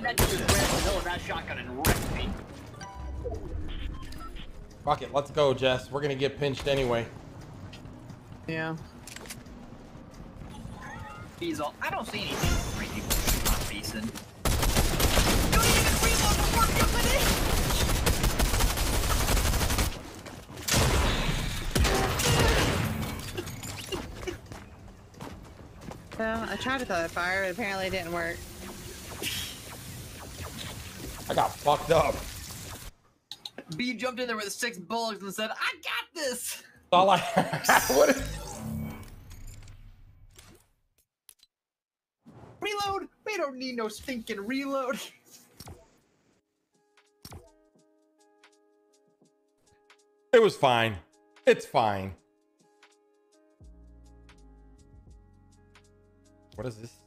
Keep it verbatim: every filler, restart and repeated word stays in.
that dude grabbed the middle of that shotgun and wrecked me. Fuck it, let's go, Jess. We're gonna get pinched anyway. Yeah. Diesel, I don't see anything three people not facing. Don't even reload before jumping So I tried to throw a fire, but apparently it didn't work. I got fucked up. B jumped in there with six bullets and said, I got this! All I what is... Reload! We don't need no stinking reload. It was fine. It's fine. What is this?